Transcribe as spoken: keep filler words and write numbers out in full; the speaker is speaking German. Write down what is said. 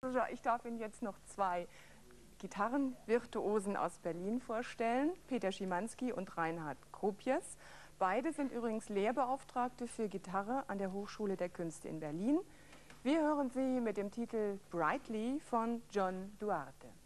Ich darf Ihnen jetzt noch zwei Gitarrenvirtuosen aus Berlin vorstellen, Peter Schimanski und Reinhard Krupies. Beide sind übrigens Lehrbeauftragte für Gitarre an der Hochschule der Künste in Berlin. Wir hören sie mit dem Titel Brightly von John Duarte.